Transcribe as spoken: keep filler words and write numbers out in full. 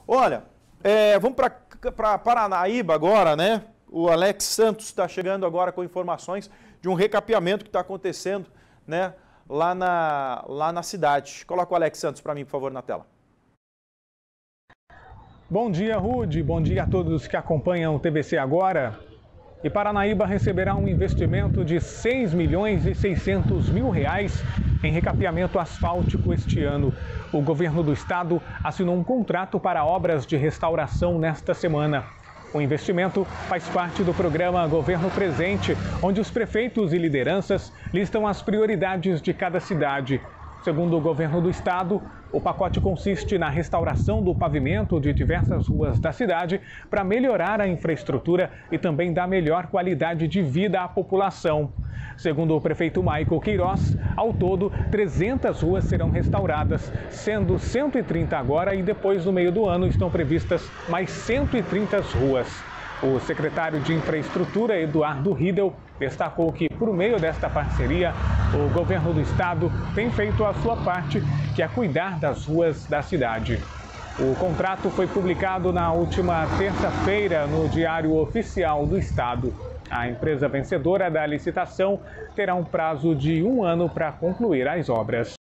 Olha, é, vamos para Paranaíba agora, né? O Alex Santos está chegando agora com informações de um recapeamento que está acontecendo, né, lá na, lá na cidade. Coloca o Alex Santos para mim, por favor, na tela. Bom dia, Rude. Bom dia a todos que acompanham o T V C Agora. E Paranaíba receberá um investimento de seis milhões e seiscentos mil reais em recapeamento asfáltico este ano. O governo do estado assinou um contrato para obras de restauração nesta semana. O investimento faz parte do programa Governo Presente, onde os prefeitos e lideranças listam as prioridades de cada cidade. Segundo o governo do estado, o pacote consiste na restauração do pavimento de diversas ruas da cidade para melhorar a infraestrutura e também dar melhor qualidade de vida à população. Segundo o prefeito Michael Queiroz, ao todo, trezentas ruas serão restauradas, sendo cento e trinta agora e depois, no meio do ano, estão previstas mais cento e trinta ruas. O secretário de Infraestrutura, Eduardo Riedel, destacou que, por meio desta parceria, o governo do estado tem feito a sua parte, que é cuidar das ruas da cidade. O contrato foi publicado na última terça-feira no Diário Oficial do Estado. A empresa vencedora da licitação terá um prazo de um ano para concluir as obras.